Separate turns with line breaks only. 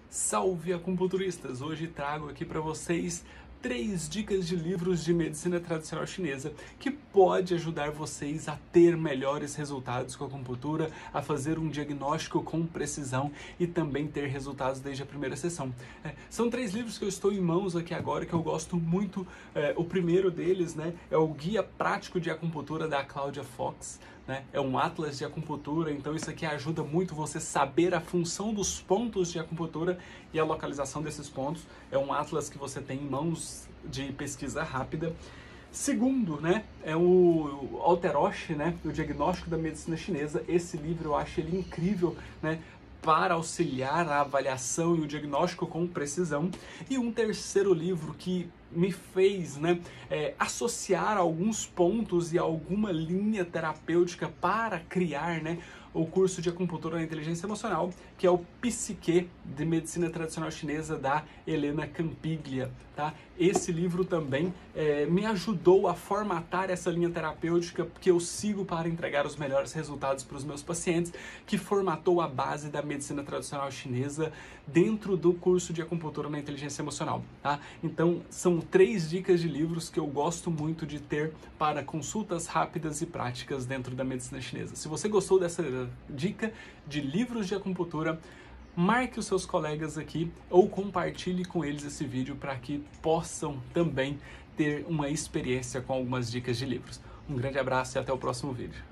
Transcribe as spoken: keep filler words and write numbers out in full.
Salve acupunturistas! Hoje trago aqui para vocês três dicas de livros de medicina tradicional chinesa que pode ajudar vocês a ter melhores resultados com a acupuntura, a fazer um diagnóstico com precisão e também ter resultados desde a primeira sessão. É, são três livros que eu estou em mãos aqui agora que eu gosto muito. É, o primeiro deles, né, é o Guia Prático de Acupuntura da Claudia Fox. Né? É um atlas de acupuntura, então isso aqui ajuda muito você saber a função dos pontos de acupuntura e a localização desses pontos. É um atlas que você tem em mãos de pesquisa rápida. Segundo, né, é o Alteroshi, né, o Diagnóstico da Medicina Chinesa. Esse livro eu acho ele incrível, né, para auxiliar a avaliação e o diagnóstico com precisão. E um terceiro livro que me fez, né, é, associar alguns pontos e alguma linha terapêutica para criar, né, o curso de acupuntura na inteligência emocional, que é o Psique de Medicina Tradicional Chinesa da Helena Campiglia, tá? Esse livro também é, me ajudou a formatar essa linha terapêutica que eu sigo para entregar os melhores resultados para os meus pacientes, que formatou a base da medicina tradicional chinesa dentro do curso de acupuntura na inteligência emocional, tá? Então, são três dicas de livros que eu gosto muito de ter para consultas rápidas e práticas dentro da medicina chinesa. Se você gostou dessa dica de livros de acupuntura, marque os seus colegas aqui ou compartilhe com eles esse vídeo para que possam também ter uma experiência com algumas dicas de livros. Um grande abraço e até o próximo vídeo.